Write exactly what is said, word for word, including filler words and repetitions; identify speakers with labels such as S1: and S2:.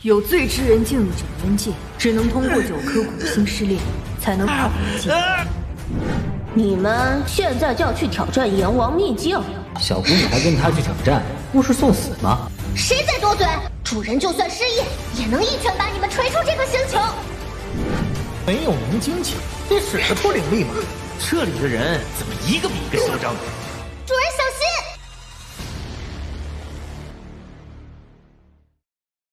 S1: 有罪之人进入九渊界，只能通过九颗古星试炼，才能爬回境。
S2: 你们现在就要去挑战阎王秘境？
S3: 小姑娘还跟他去挑战，不是送死吗？
S4: 谁在多嘴？主人就算失忆，也能一拳把你们锤出这个星球。
S5: 没有明经起，你使得出灵力吗？
S6: 这里的人怎么一个比一个嚣张？